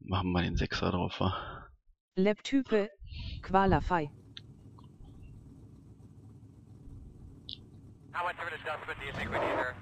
Machen wir den Sechser drauf, wa? Laptype, Qualify. How much of an adjustment do you think we need here?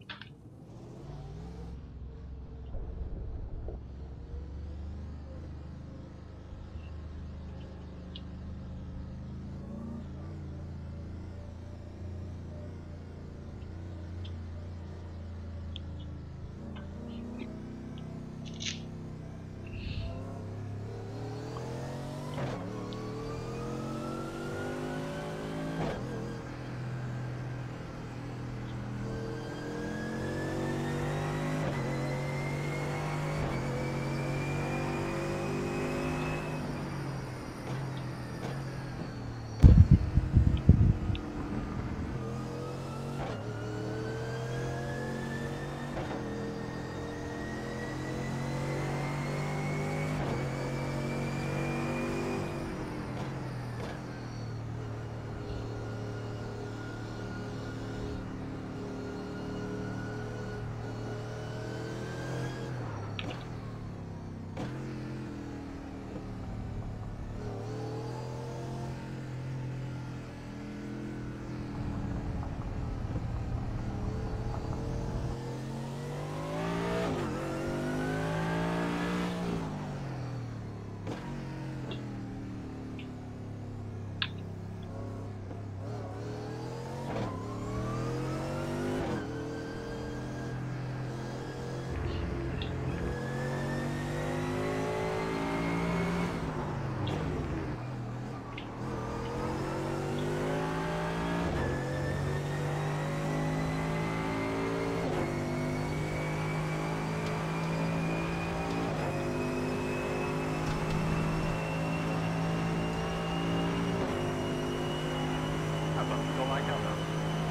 Don't like how though.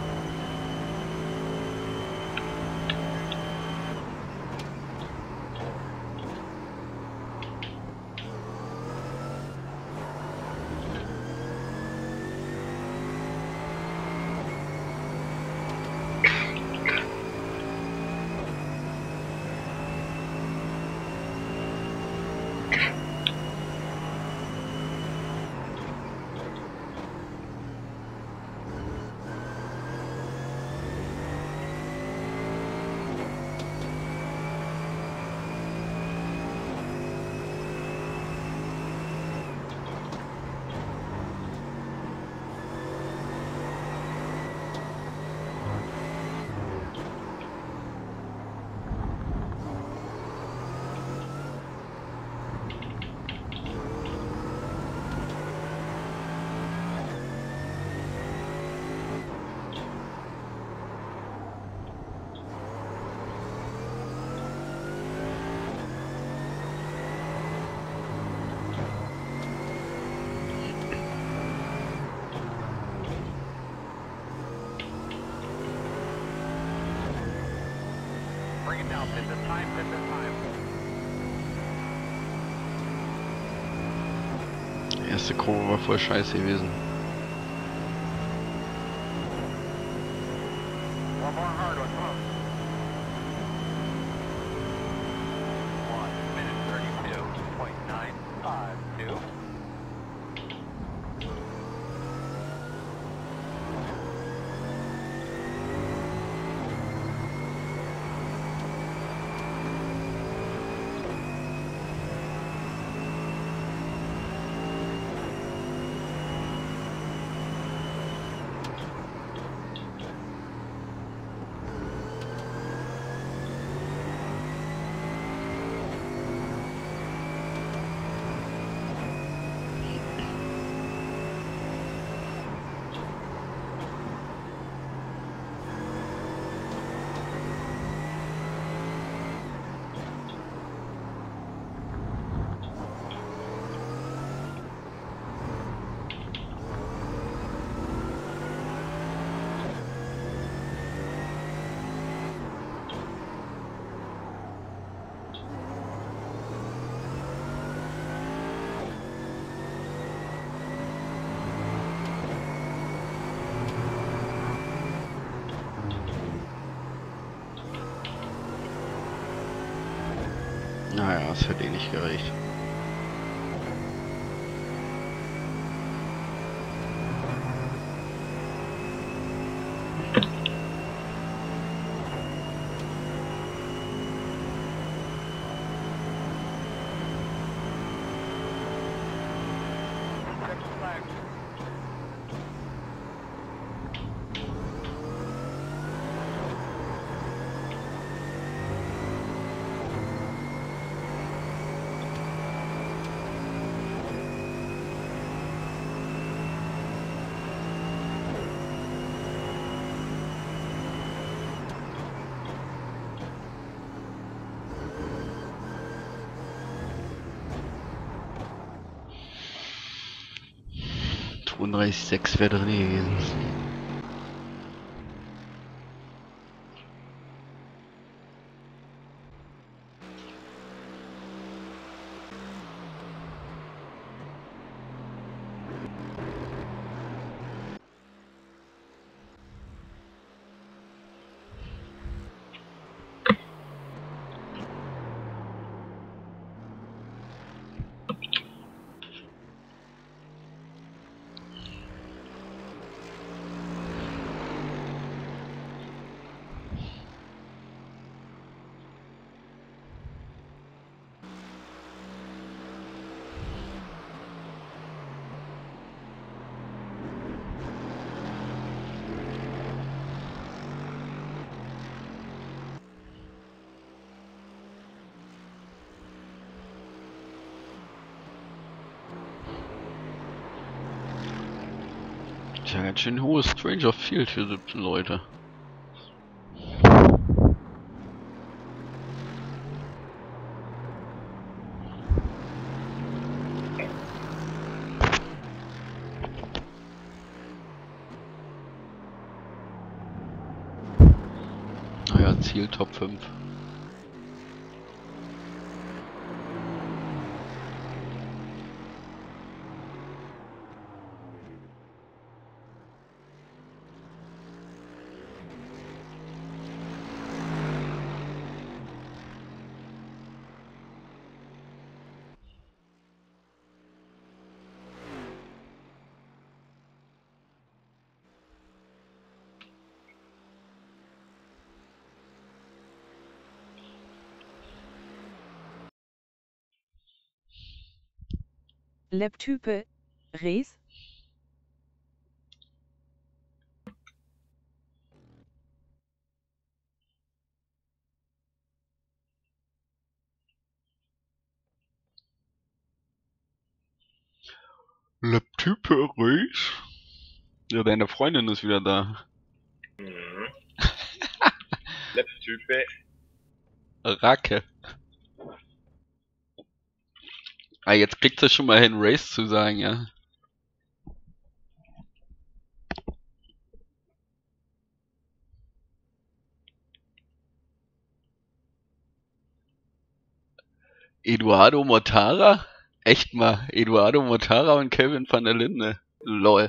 Bring it down, pin this time, pin this time. Die erste Kurve war voll scheiße gewesen. One more hard one, come on. 1:32.952. Naja, es hat eh nicht gereicht. Six flags. Sechs wäre drin gewesen. Ist ja ganz schön hohes Stranger Field für 17 Leute. Naja, Ziel Top 5. Lab-Type, Res, Laptype Race? Ja, deine Freundin ist wieder da. Mhm. Lab-Type. Racke. Ah, jetzt kriegt sie schon mal hin, Race zu sagen, ja. Eduardo Mortara? Echt mal, Eduardo Mortara und Kevin van der Linde. Lol.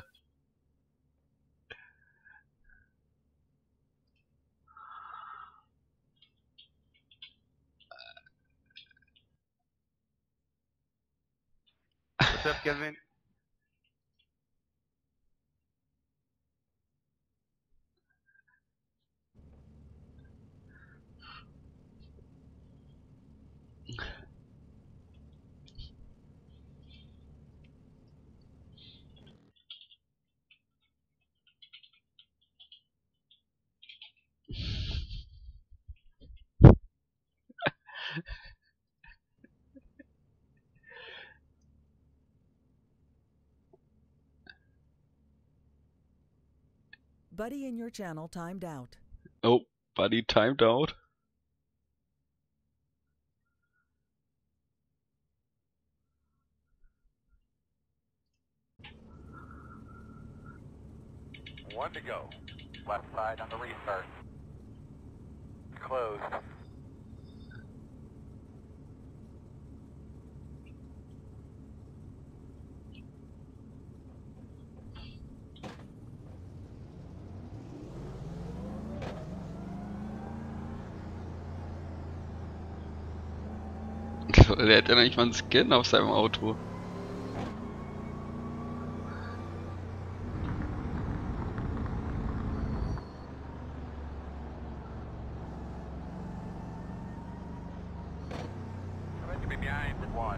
What's up, Kevin? Buddy in your channel timed out. Oh, Buddy timed out. One to go. Left side on the restart. Closed. Der hat ja noch nicht mal einen Skin auf seinem Auto. Going to be behind at 1.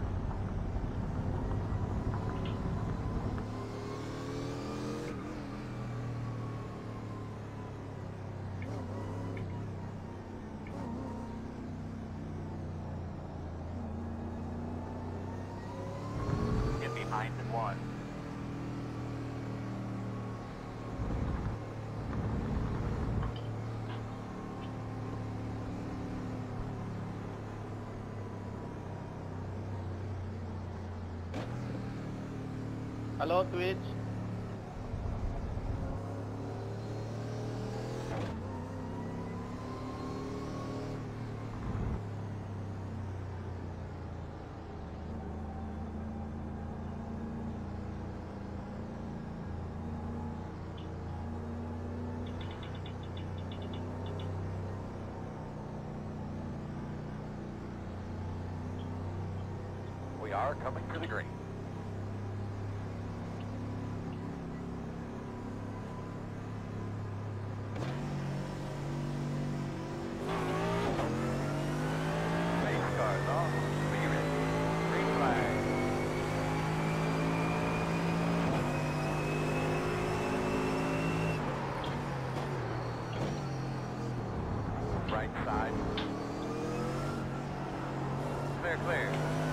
Get behind at 1. Hello, Twitch. We are coming to the green. Base cars off. Clear it. Green flag. Right side. Clear, clear.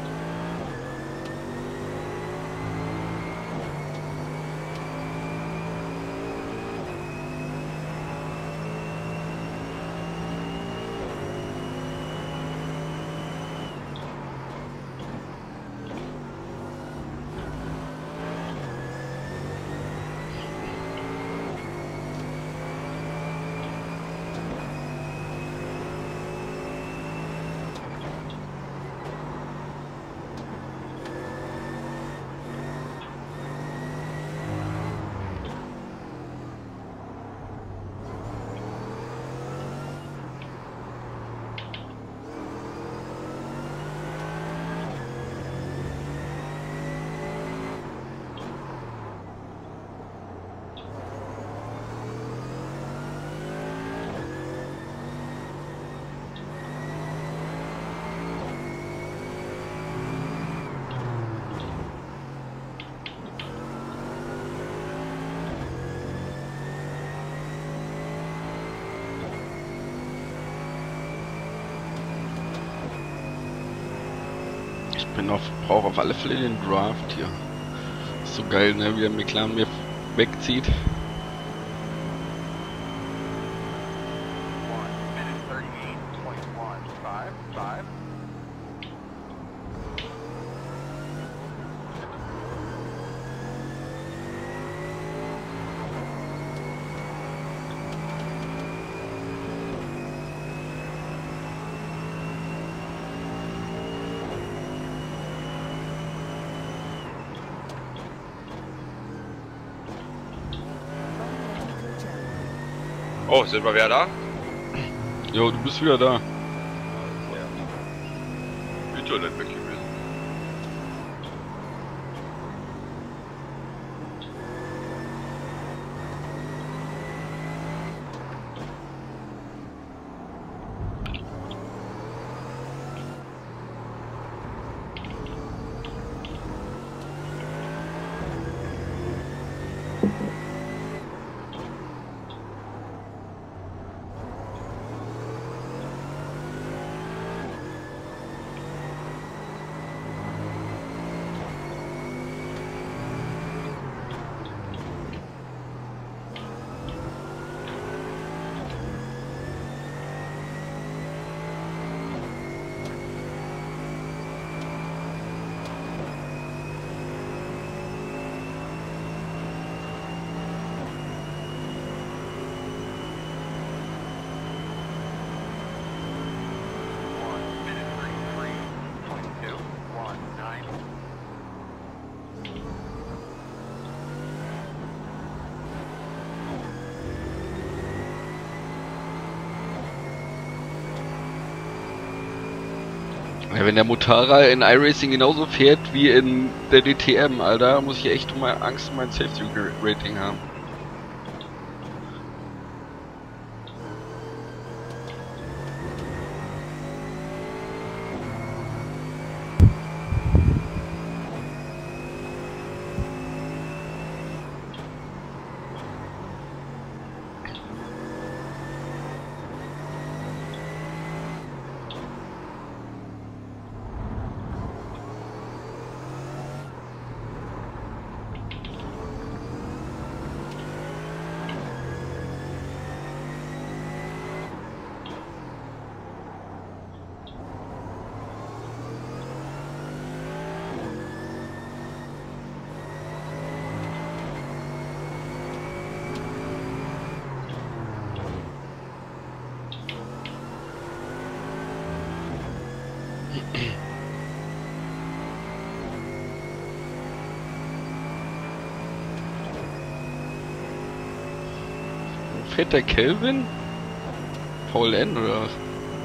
Brauche auf alle Fälle den Draft hier. Ist so geil, ne, wie der McLaren mir wegzieht. 1 minute 38.155. Oh, sind wir wieder da? Jo, du bist wieder da. Internet weg gewesen. Ja, wenn der Mutara in iRacing genauso fährt wie in der DTM, Alter, muss ich echt mal Angst um mein Safety Rating haben. Fährt der Kelvin? Paul N oder was?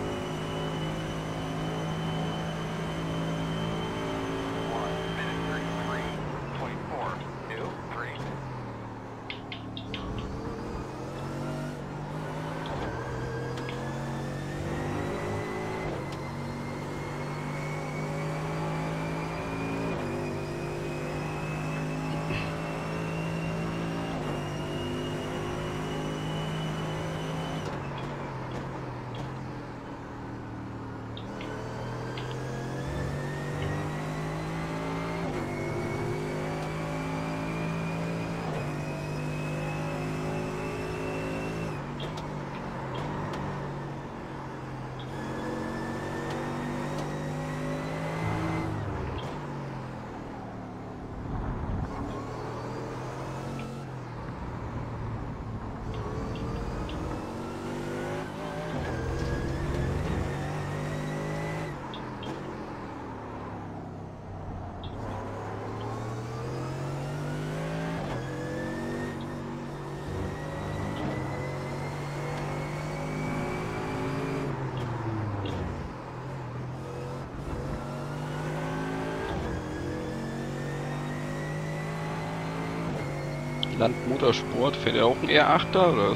Landmotorsport, fährt er auch ein R8er oder was?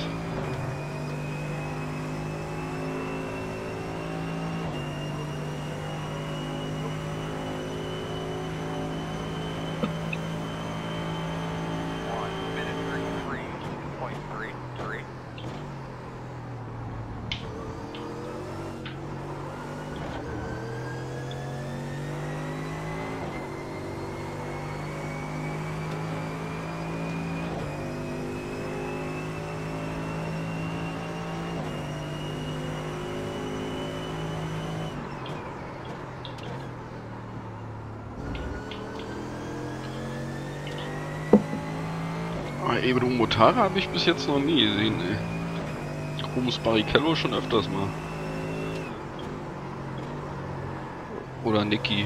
Ebro Motara habe ich bis jetzt noch nie gesehen, ey. Chromus Barrichello schon öfters mal. Oder Niki.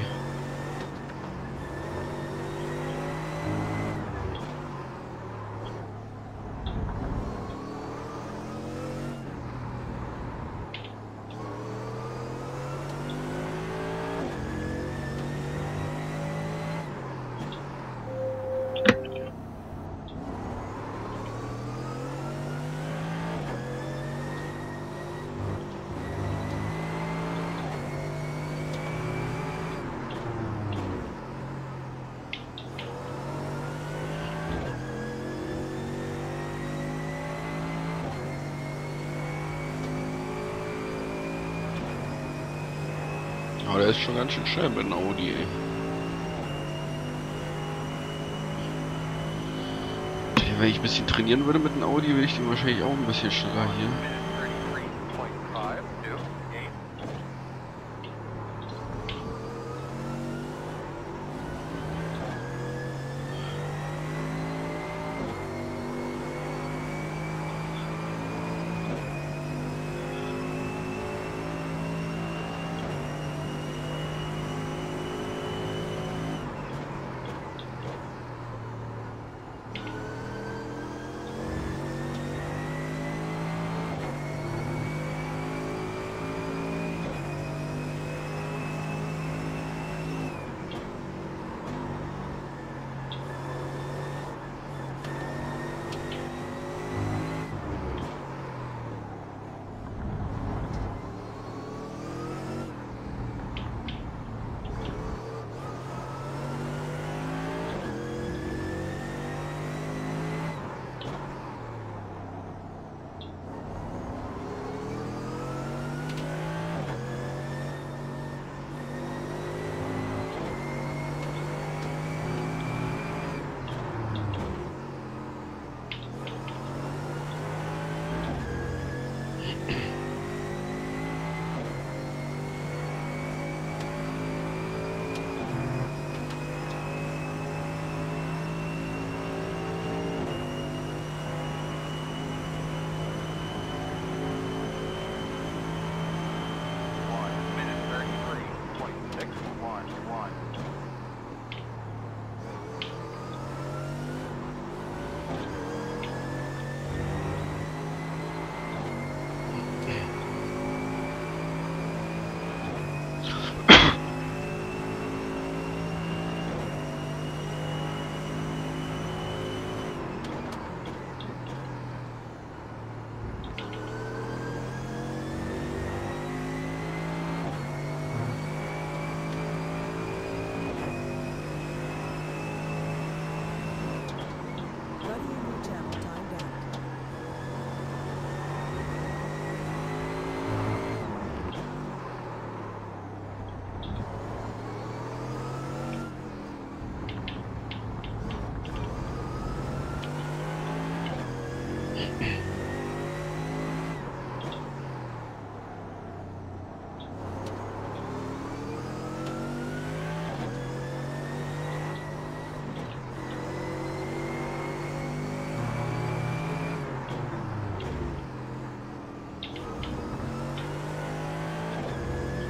Aber der ist schon ganz schön schnell mit dem Audi, ey. Wenn ich ein bisschen trainieren würde mit dem Audi, würde ich den wahrscheinlich auch ein bisschen schneller hier.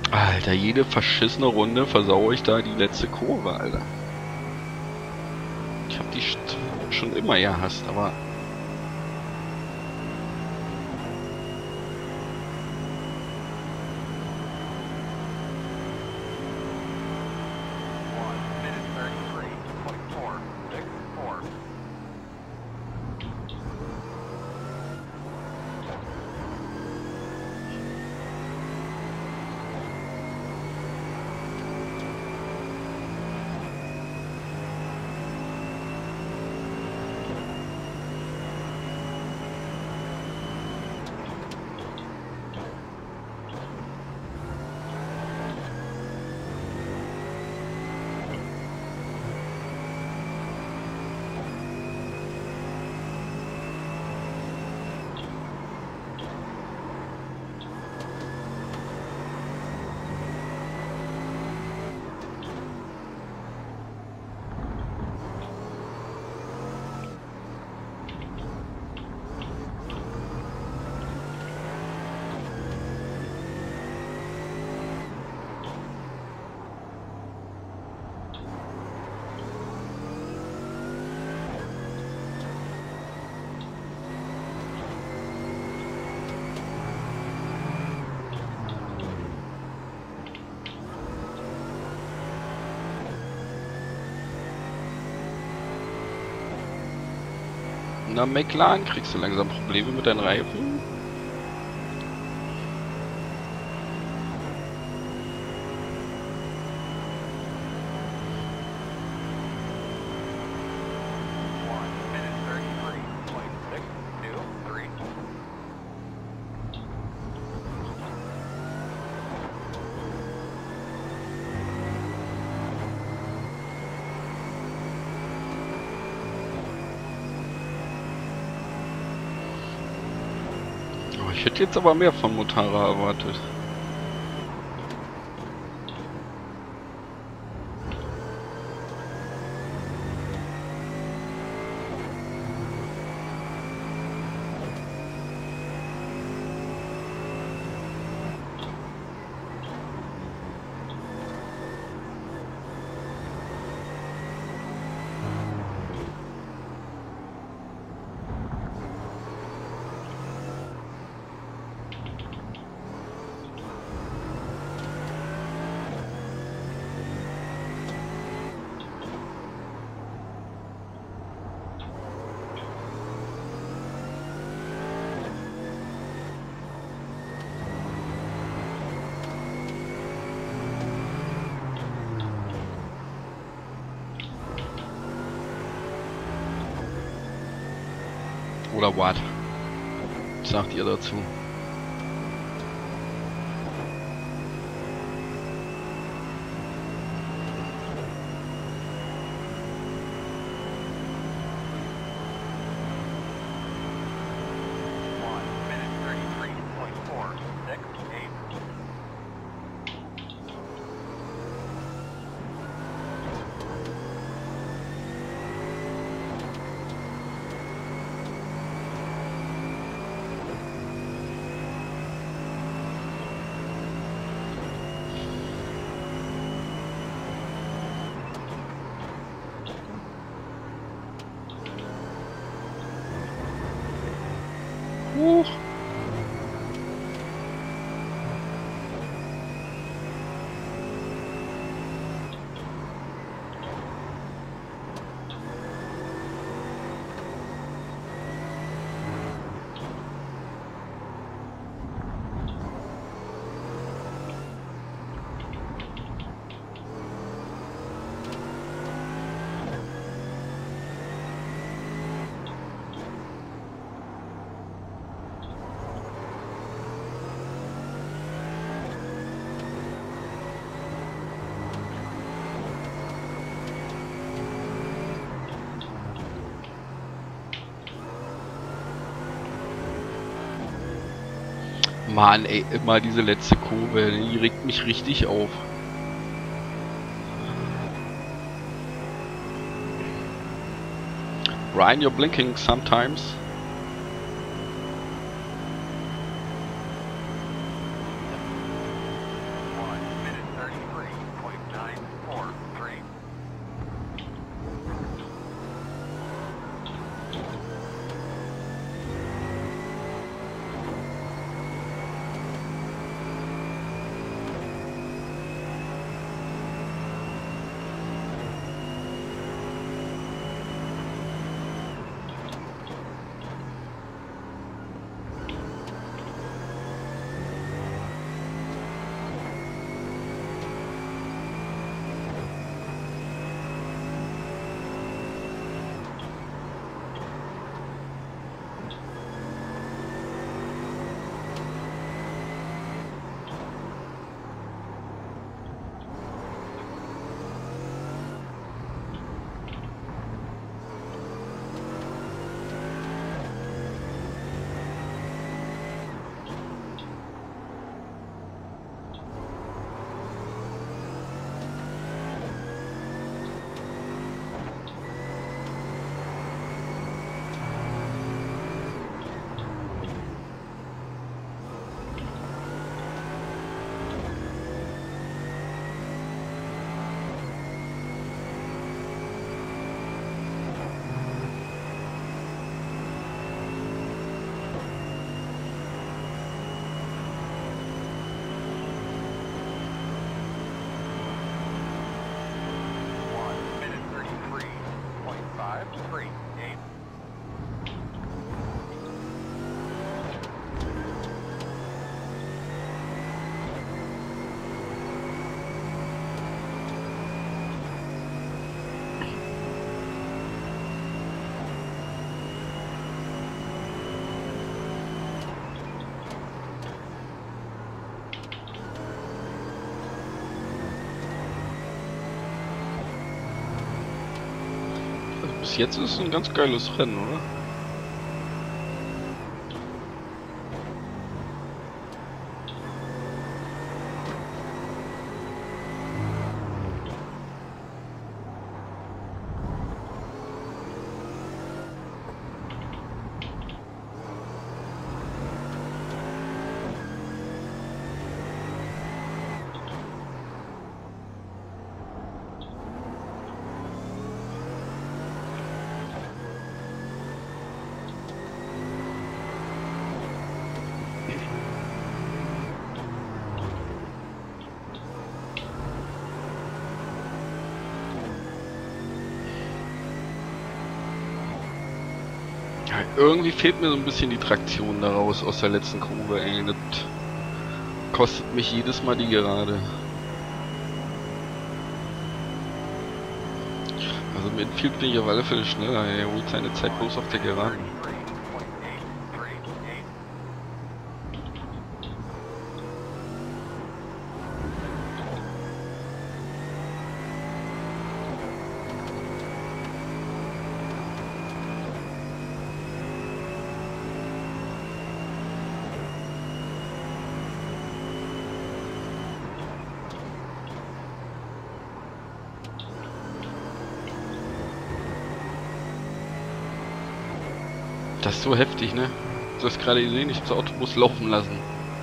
Alter, jede verschissene Runde versaue ich da die letzte Kurve, Alter. Ich hab die schon immer gehasst, aber... Na, McLaren, kriegst du langsam Probleme mit deinen Reifen? Ich hätte jetzt aber mehr von Motara erwartet. Oder what? Was sagt ihr dazu? Huch. Mann, ey, immer diese letzte Kurve, die regt mich richtig auf. Ryan, you're blinking sometimes. bis jetzt ist es ein ganz geiles Rennen, oder? Ja, irgendwie fehlt mir so ein bisschen die Traktion daraus aus der letzten Kurve, ey. Das kostet mich jedes Mal die Gerade. Also mit Infield bin ich auf alle Fälle schneller, ey. Er holt seine Zeit bloß auf der Geraden. 33.838. Das ist so heftig, ne? Du hast gerade gesehen, ich hab das Autobus laufen lassen.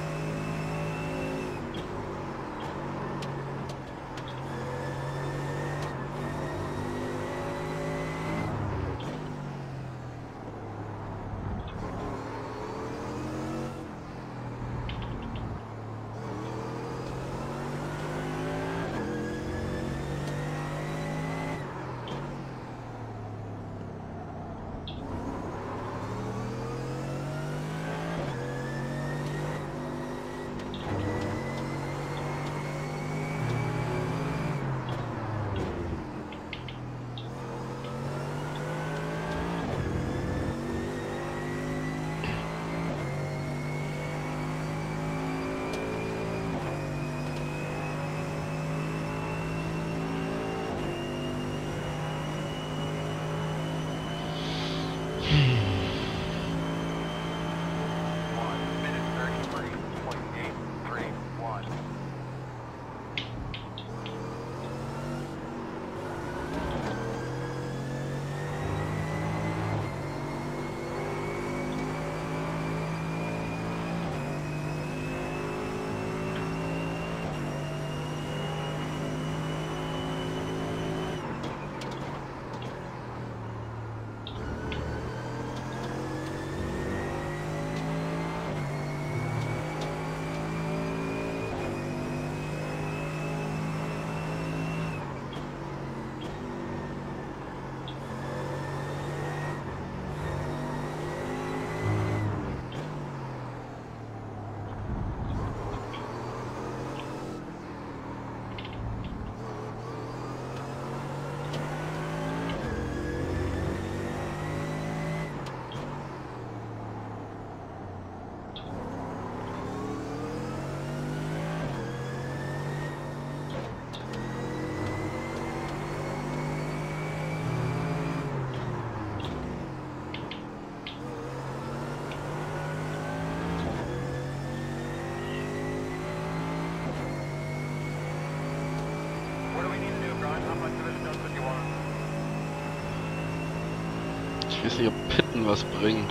Ich weiß nicht, ob Pitten was bringt.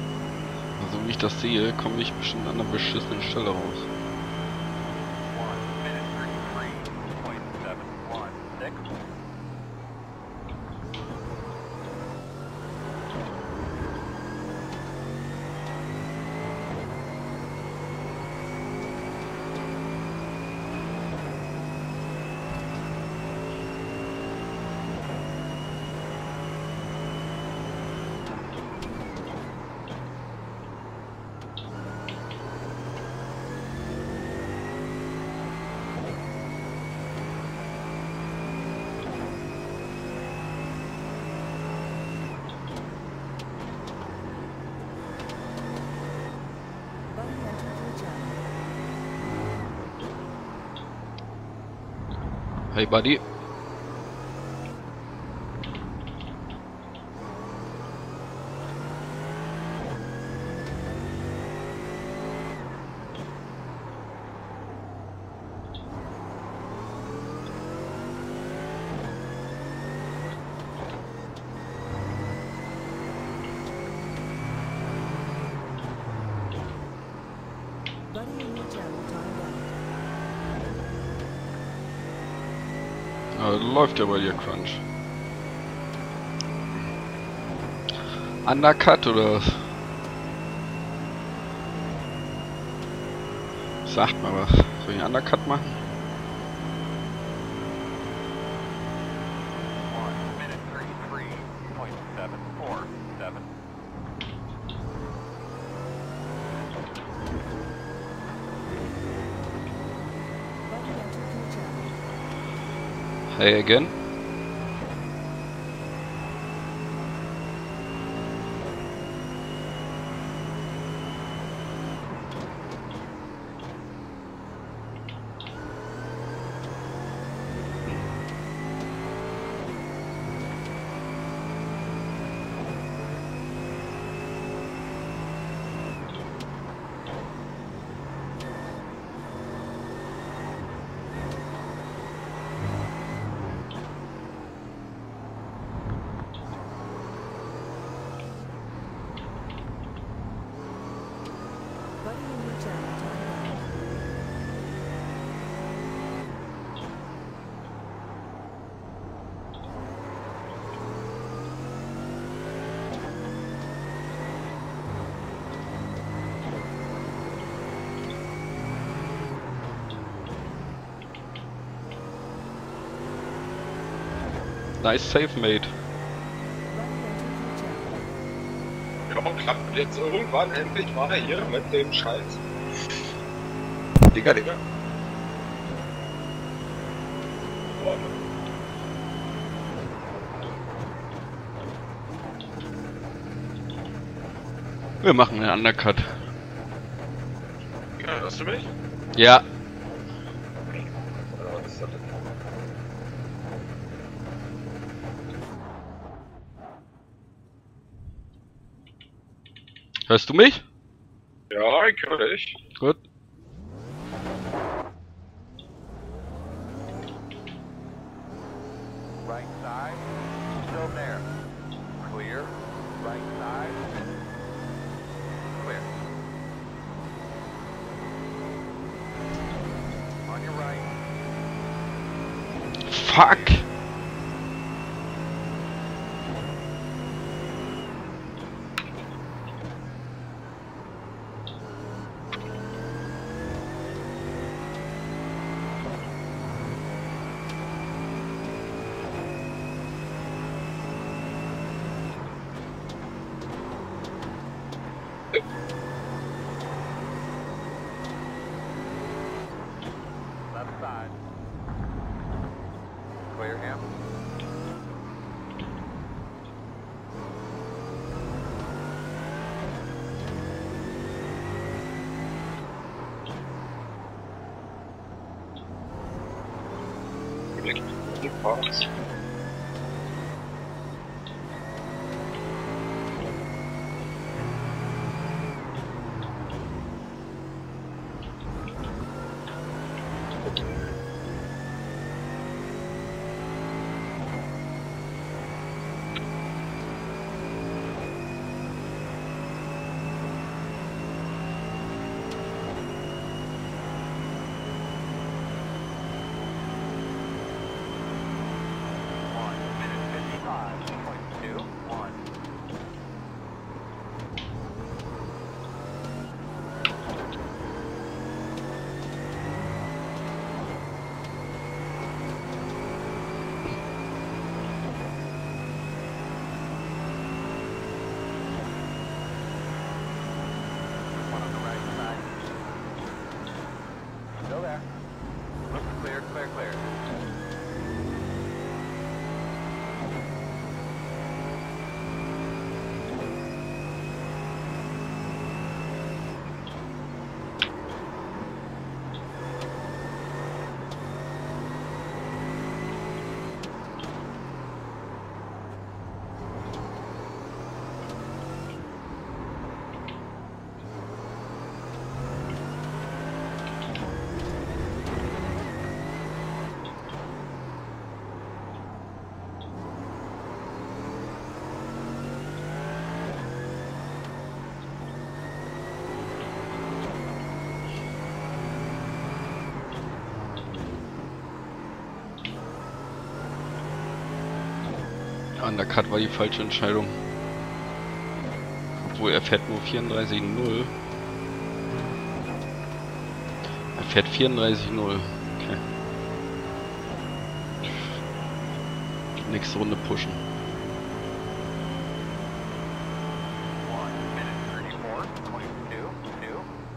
Also wie ich das sehe, komme ich bestimmt an einer beschissenen Stelle raus. 1:33.716. Buddy entered your channel. Hey Buddy. Läuft ja bei dir Crunch. Undercut oder was? Sagt mal was. Soll ich einen Undercut machen? 1 minute 33.747. Buddy entered your channel. Hey again. Buddy in your channel timed out. Nice save made. Buddy entered your channel. Ja, klappt jetzt irgendwann endlich mal hier mit dem Scheiß. Digga. Boah. Wir machen einen Undercut. Ja, hörst du mich? Ja. Oder was ist das denn? Hörst du mich? Ja, ich höre dich. Gut. Right side, still there. Clear. Right side. Clear. On your right. Fuck. Left side. Clear him. Box. One on the right side. Still there. Looks clear, clear, clear. Undercut war die falsche Entscheidung. Obwohl er fährt nur 34,0. Er fährt 34,0. Okay. Nächste Runde pushen. 1:34.22.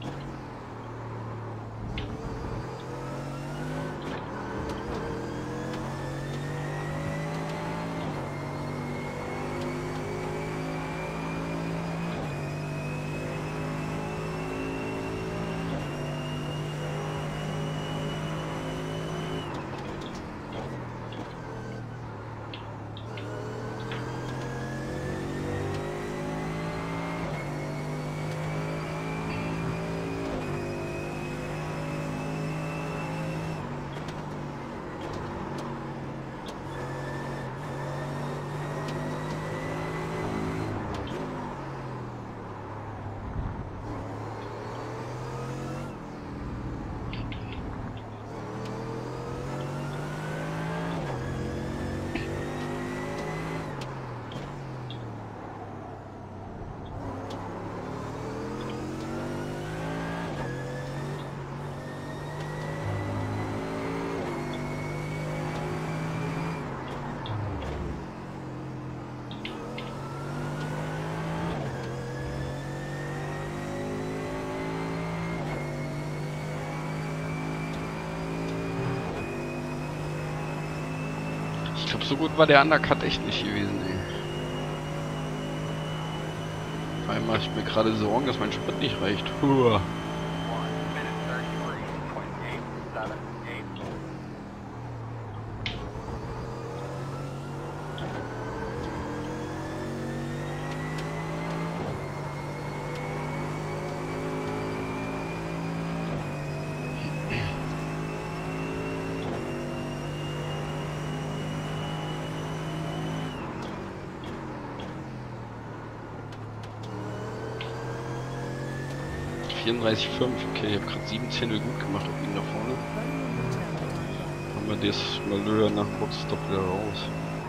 Ich glaube, so gut war der Undercut echt nicht gewesen, ey. Vor allem mache ich mir gerade Sorgen, dass mein Sprit nicht reicht. Huah. 1:33.878. .34,5. Okay, ich habe gerade 7 Zehntel gut gemacht auf ihn da vorne. Haben wir das Malheur nach Boxstop wieder raus.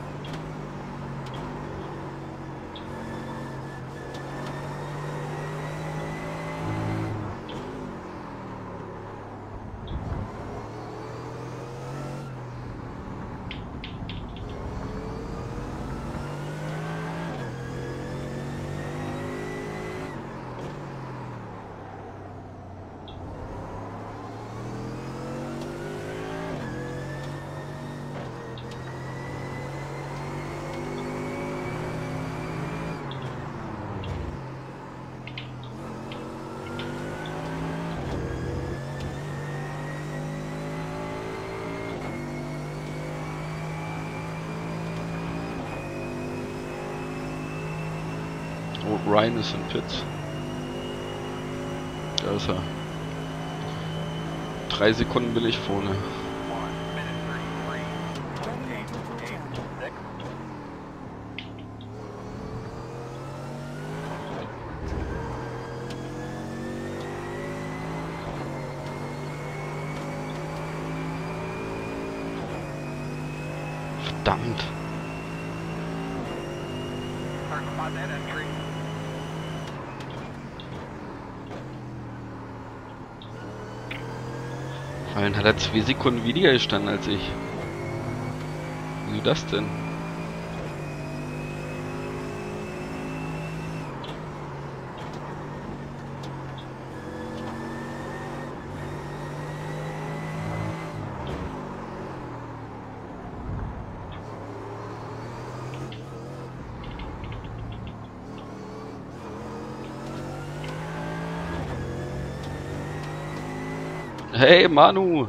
Oh, Ryan ist in Pits. Da ist er. 3 Sekunden bin ich vorne. 1:33.886. Verdammt. Sorry about that entry. Vor allem hat er 2 Sekunden weniger gestanden als ich. Wieso das denn? Hey Manu!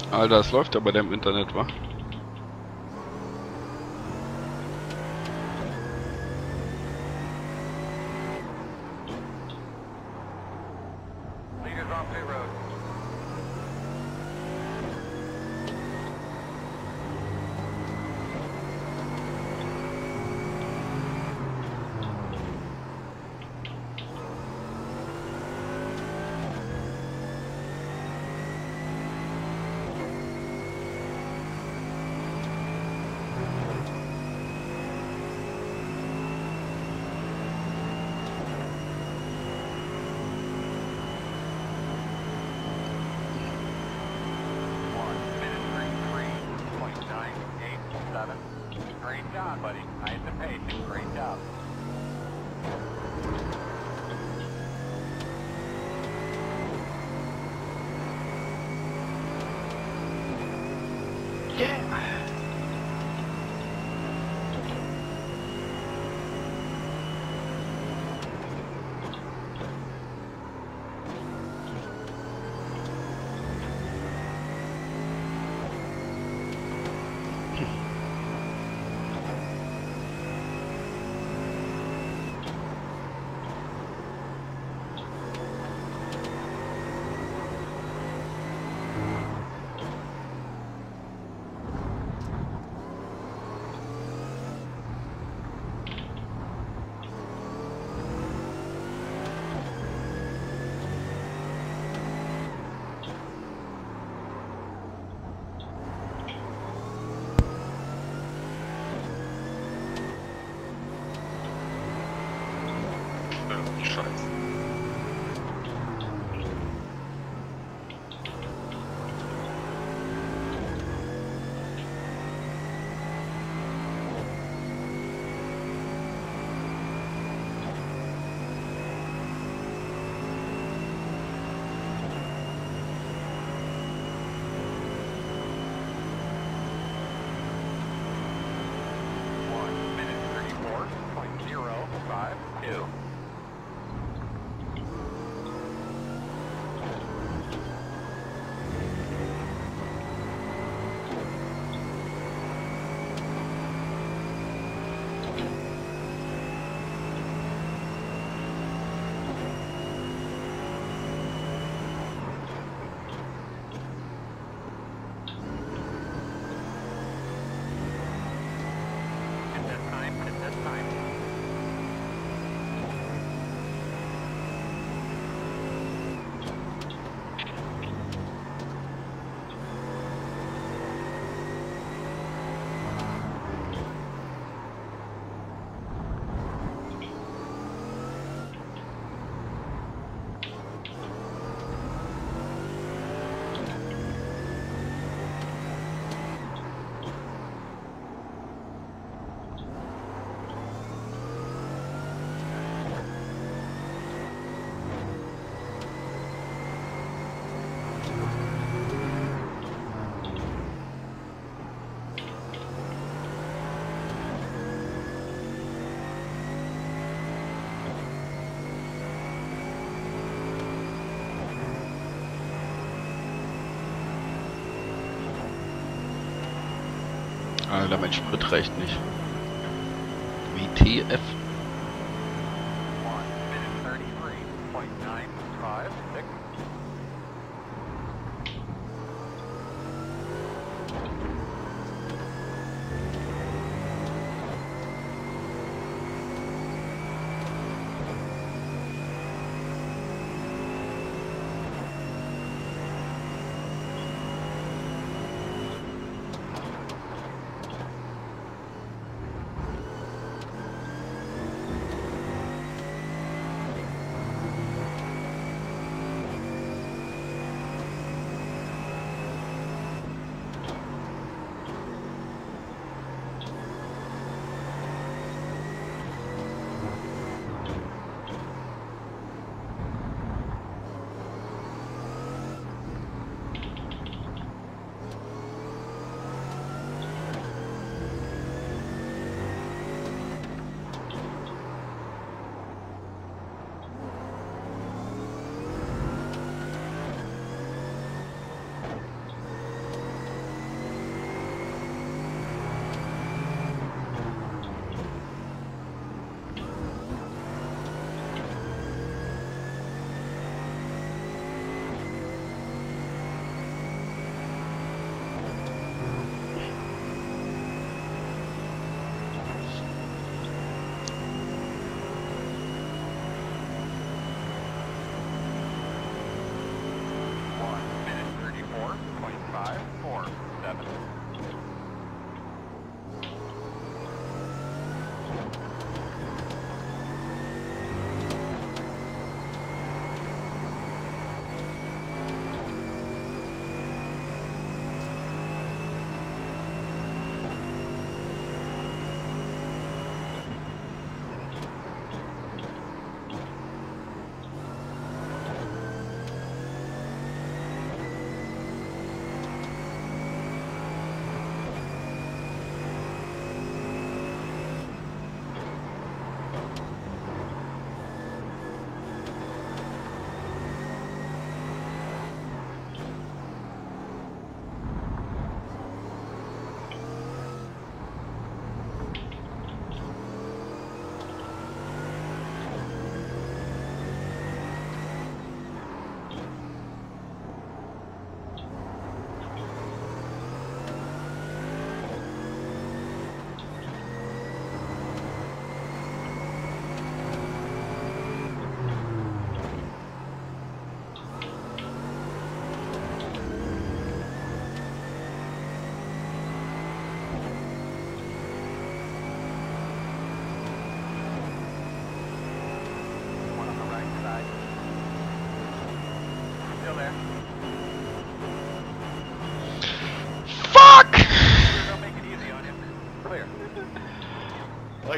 Alter, es läuft ja bei dem Internet, wa? Leaders on pit road. Great job, buddy. I hit the pace. Great job. Scheiße. Alter, mein Sprit reicht nicht. WTF? 1:33.956.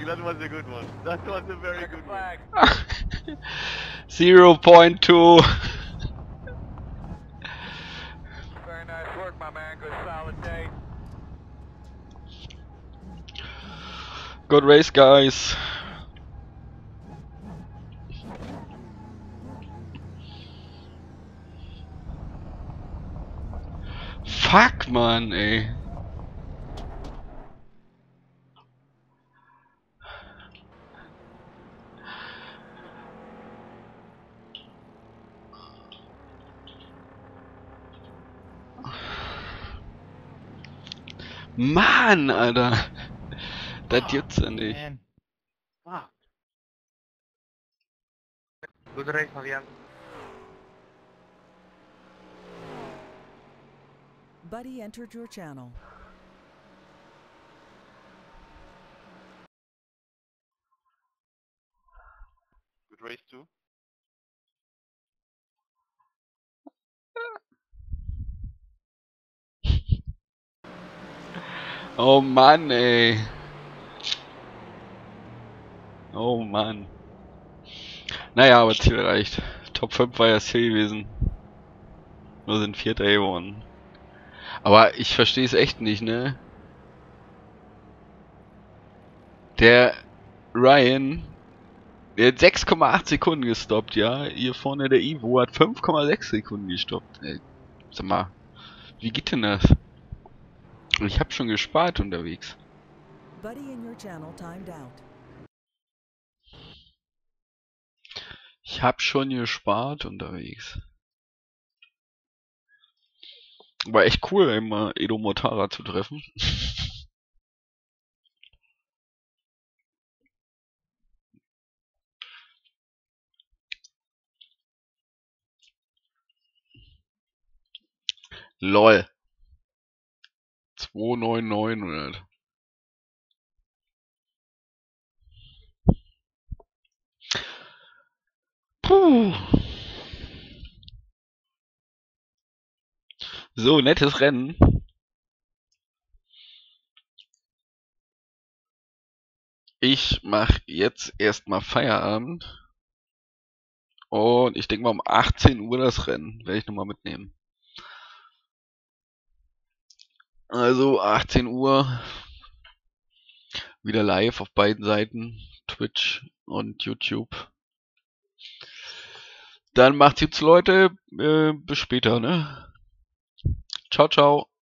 that was a good one. That was a very good one. 0.2. Very nice work, my man. Good solid day. Good race, guys. Fuck, Mann, ey. Mann, Alter. Das gibt's ja nicht. Man. Fuck. Good race, Fabian. Buddy entered your channel. Good race too. Oh Mann, ey. Oh Mann. Naja, aber Ziel erreicht. Top 5 war ja Ziel gewesen. Wir sind Vierter geworden. Aber ich verstehe es echt nicht, ne? Der Ryan, der hat 6,8 Sekunden gestoppt, ja? Hier vorne der Ivo hat 5,6 Sekunden gestoppt. Ey, sag mal, wie geht denn das? Ich hab schon gespart unterwegs. Buddy in your channel timed out. Ich hab schon gespart unterwegs. War echt cool, immer Edo Mortara zu treffen. LOL. 299 oder was? Puh. So, nettes Rennen. Ich mach jetzt erstmal Feierabend. Und ich denke mal um 18 Uhr das Rennen. Werde ich nochmal mitnehmen. Also 18 Uhr. Wieder live auf beiden Seiten. Twitch und YouTube. Dann macht's jetzt, Leute. Bis später, ne? Ciao, ciao.